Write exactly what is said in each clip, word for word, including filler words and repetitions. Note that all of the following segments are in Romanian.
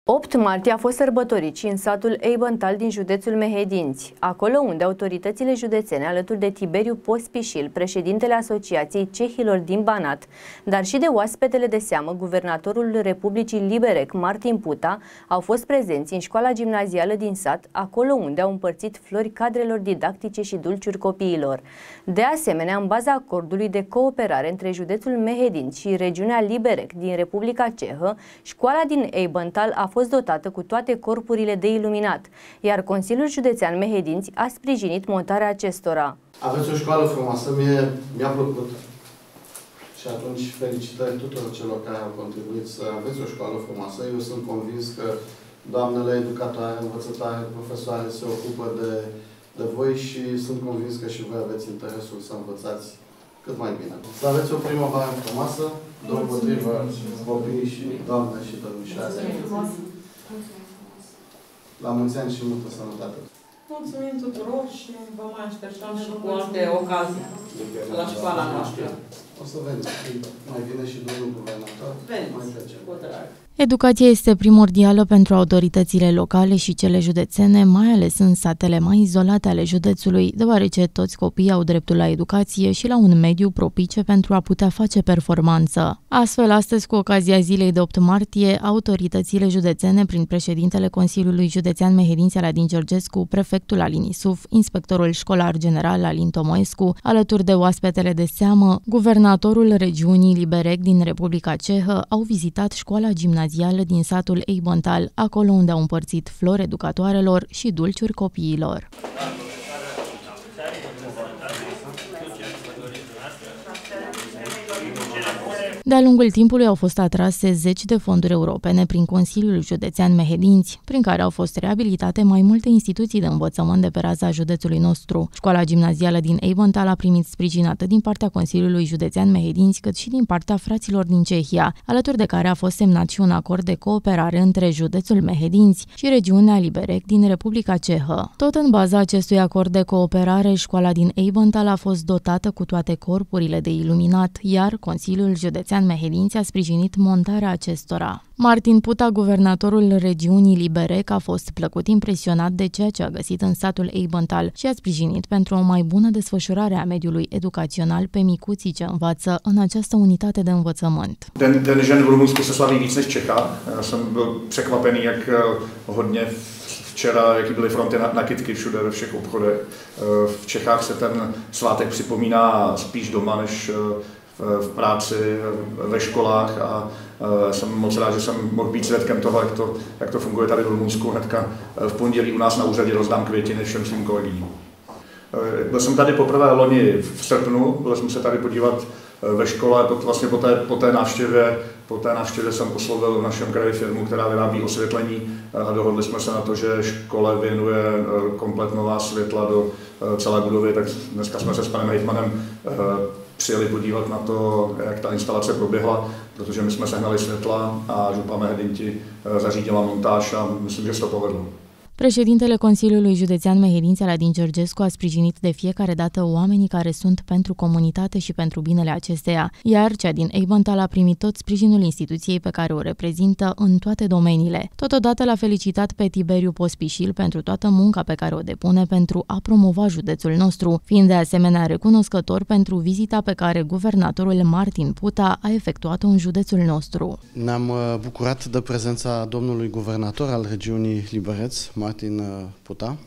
opt martie a fost sărbătorit și în satul Eibental din județul Mehedinți, acolo unde autoritățile județene, alături de Tiberiu Pospișil, președintele Asociației Cehilor din Banat, dar și de oaspetele de seamă, guvernatorul Republicii Liberec, Martin Puta, au fost prezenți în școala gimnazială din sat, acolo unde au împărțit flori cadrelor didactice și dulciuri copiilor. De asemenea, în baza acordului de cooperare între județul Mehedinți și regiunea Liberec din Republica Cehă, școala din Eibental a fost dotată cu toate corpurile de iluminat, iar Consiliul Județean Mehedinți a sprijinit montarea acestora. Aveți o școală frumoasă, mie mi-a plăcut. Și atunci felicitări tuturor celor care au contribuit să aveți o școală frumoasă. Eu sunt convins că doamnele educatoare, învățătoare, profesoare se ocupă de, de voi și sunt convins că și voi aveți interesul să învățați cât mai bine. Să aveți o primăvară frumoasă, deopotrivă copiii și doamne și domnișoare. La mulți ani și multă sănătate. Mulțumim tuturor și vă mai așteptăm și cu alte ocazii la școala noastră. O să veniți. Mai vine și domnul guvernator. Veniți, cu drag. Educația este primordială pentru autoritățile locale și cele județene, mai ales în satele mai izolate ale județului, deoarece toți copiii au dreptul la educație și la un mediu propice pentru a putea face performanță. Astfel, astăzi, cu ocazia zilei de opt martie, autoritățile județene, prin președintele Consiliului Județean Mehedinți Aladin Georgescu, prefectul Alin Isuf, inspectorul școlar general Alin Tomoescu, alături de oaspetele de seamă, guvernatorul regiunii Liberec din Republica Cehă, au vizitat școala gimnazială din satul Eibental, acolo unde au împărțit flori educatoarelor și dulciuri copiilor. De-a lungul timpului au fost atrase zeci de fonduri europene prin Consiliul Județean Mehedinți, prin care au fost reabilitate mai multe instituții de învățământ de pe raza județului nostru. Școala gimnazială din Eibental a primit sprijin atât din partea Consiliului Județean Mehedinți, cât și din partea fraților din Cehia, alături de care a fost semnat și un acord de cooperare între județul Mehedinți și regiunea Liberec din Republica Cehă. Tot în baza acestui acord de cooperare, școala din Eibental a fost dotată cu toate corpurile de iluminat, iar Consiliul Județean Mehedinți a sprijinit montarea acestora. Martin Puta, guvernatorul regiunii Liberec, a fost plăcut impresionat de ceea ce a găsit în satul Eibental și a sprijinit pentru o mai bună desfășurare a mediului educațional pe micuții ce învață în această unitate de învățământ. Den, den žen v Rumunsku se slaví víc než Čechách. Já jsem byl překvapený, jak hodně včera, jaký byly fronty na, na kytky všude ve všech obchodech. V Čechách se ten svátek připomíná spíš doma než v práci, ve školách a jsem moc rád, že jsem mohl být svědkem toho, jak to, jak to funguje tady v Rumunsku. Hnedka v pondělí u nás na úřadě rozdám květiny všem svým kolegům. Byl jsem tady poprvé loni v srpnu, byl jsem se tady podívat ve škole, vlastně po té, po té návštěvě, po té návštěvě jsem oslovil v našem kraji firmu, která vyrábí osvětlení a dohodli jsme se na to, že škole věnuje komplet nová světla do celé budovy, tak dneska jsme se s panem hejtmanem přijeli podívat na to, jak ta instalace proběhla, protože my jsme sehnali světla a župa Mehedinti zařídila montáž a myslím, že se to povedlo. Președintele Consiliului Județean Mehedinți Aladin Georgescu a sprijinit de fiecare dată oamenii care sunt pentru comunitate și pentru binele acesteia, iar cea din Eibental a primit tot sprijinul instituției pe care o reprezintă în toate domeniile. Totodată l-a felicitat pe Tiberiu Pospișil pentru toată munca pe care o depune pentru a promova județul nostru, fiind de asemenea recunoscător pentru vizita pe care guvernatorul Martin Puta a efectuat-o în județul nostru. Ne-am bucurat de prezența domnului guvernator al regiunii Liberec, Martin Puta,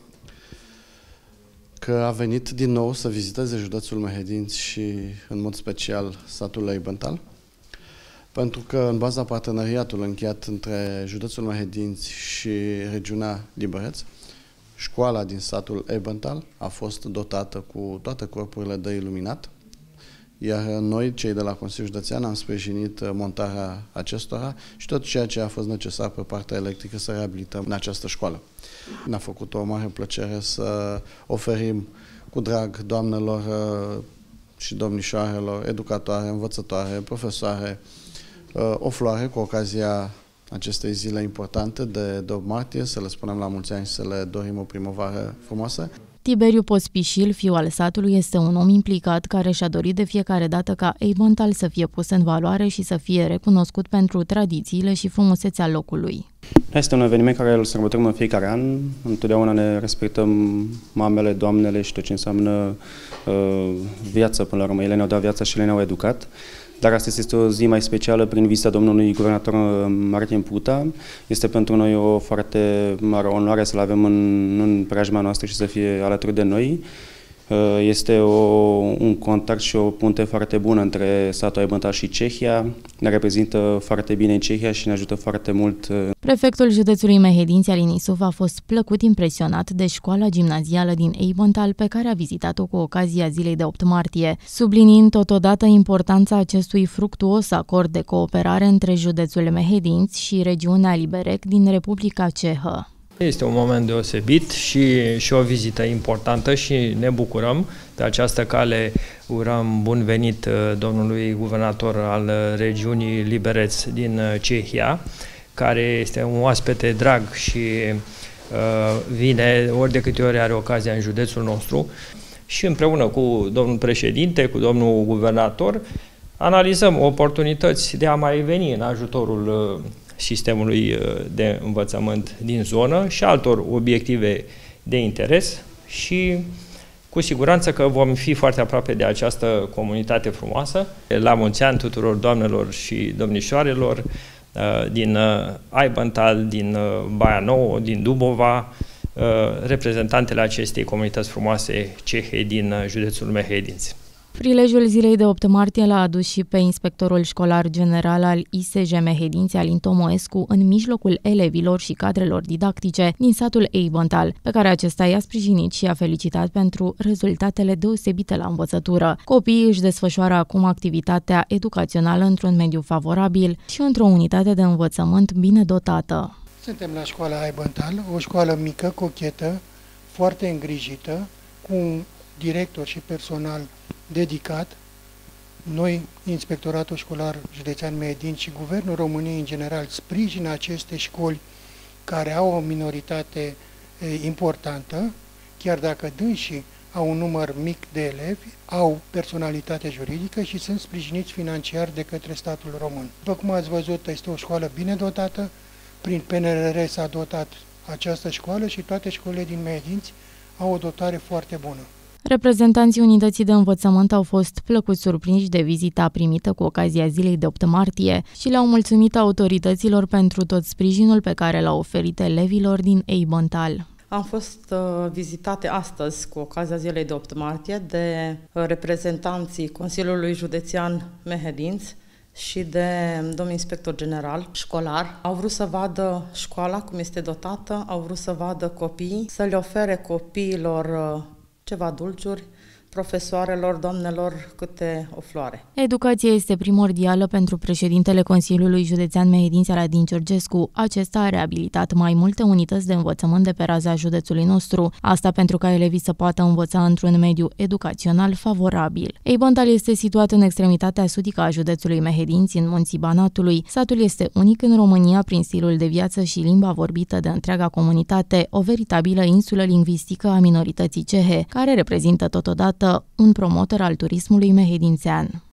că a venit din nou să viziteze județul Mehedinți și în mod special satul Eibental, pentru că în baza parteneriatului încheiat între județul Mehedinți și regiunea Liberec, școala din satul Eibental a fost dotată cu toate corpurile de iluminat, iar noi, cei de la Consiliul Județean, am sprijinit montarea acestora și tot ceea ce a fost necesar pe partea electrică să reabilităm în această școală. Ne-a făcut o mare plăcere să oferim cu drag doamnelor și domnișoarelor, educatoare, învățătoare, profesoare, o floare cu ocazia acestei zile importante de opt martie, să le spunem la mulți ani și să le dorim o primăvară frumoasă. Tiberiu Pospișil, fiul al satului, este un om implicat care și-a dorit de fiecare dată ca Eibental să fie pus în valoare și să fie recunoscut pentru tradițiile și frumusețea locului. Este un eveniment care îl sărbătorim în fiecare an. Întotdeauna ne respectăm mamele, doamnele și tot ce înseamnă uh, viață până la urmă. Ele ne-au dat viața și ele ne-au educat. Dar astăzi este o zi mai specială prin vizita domnului guvernator Martin Puta. Este pentru noi o foarte mare onoare să-l avem în, în preajma noastră și să fie alături de noi. Este o, un contact și o punte foarte bună între satul Eibental și Cehia. Ne reprezintă foarte bine în Cehia și ne ajută foarte mult. Prefectul județului Mehedinți, Alin Isuf, a fost plăcut impresionat de școala gimnazială din Eibental, pe care a vizitat-o cu ocazia zilei de opt martie, subliniind totodată importanța acestui fructuos acord de cooperare între județul Mehedinți și regiunea Liberec din Republica Cehă. Este un moment deosebit și, și o vizită importantă și ne bucurăm. Pe această cale urăm bun venit domnului guvernator al regiunii Liberec din Cehia, care este un oaspete drag și uh, vine ori de câte ori are ocazia în județul nostru. Și împreună cu domnul președinte, cu domnul guvernator, analizăm oportunități de a mai veni în ajutorul uh, sistemului de învățământ din zonă și altor obiective de interes și cu siguranță că vom fi foarte aproape de această comunitate frumoasă. La mulți ani tuturor doamnelor și domnișoarelor din Eibental, din Baia Nouă, din Dubova, reprezentantele acestei comunități frumoase cehe din județul Mehedinți. Prilejul zilei de opt martie l-a adus și pe inspectorul școlar general al I S J Mehedinți, Alin Tomoescu, în mijlocul elevilor și cadrelor didactice din satul Eibental, pe care acesta i-a sprijinit și i-a felicitat pentru rezultatele deosebite la învățătură. Copiii își desfășoară acum activitatea educațională într-un mediu favorabil și într-o unitate de învățământ bine dotată. Suntem la școala Eibental, o școală mică, cochetă, foarte îngrijită, cu un director și personal dedicat. Noi, Inspectoratul Școlar Județean Mehedinți și Guvernul României în general sprijină aceste școli care au o minoritate e, importantă, chiar dacă dânsii au un număr mic de elevi, au personalitate juridică și sunt sprijiniți financiar de către statul român. După cum ați văzut, este o școală bine dotată, prin P N R R s-a dotat această școală și toate școlile din Mehedinți au o dotare foarte bună. Reprezentanții unității de învățământ au fost plăcut surprinși de vizita primită cu ocazia zilei de opt martie și le-au mulțumit autorităților pentru tot sprijinul pe care l-au oferit elevilor din Eibental. Am fost uh, vizitate astăzi cu ocazia zilei de opt martie de uh, reprezentanții Consiliului Județean Mehedinți și de domnul inspector general școlar. Au vrut să vadă școala cum este dotată, au vrut să vadă copiii, să le ofere copiilor uh, ceva dulciuri, profesoarelor, doamnelor, câte o floare. Educația este primordială pentru președintele Consiliului Județean Mehedinți, Aradin Georgescu. Acesta a reabilitat mai multe unități de învățământ de pe raza județului nostru, asta pentru ca elevii să poată învăța într-un mediu educațional favorabil. Eibental este situat în extremitatea sudică a județului Mehedinți, în munții Banatului. Satul este unic în România prin stilul de viață și limba vorbită de întreaga comunitate, o veritabilă insulă lingvistică a minorității cehe, care reprezintă totodată un promotor al turismului mehedințean.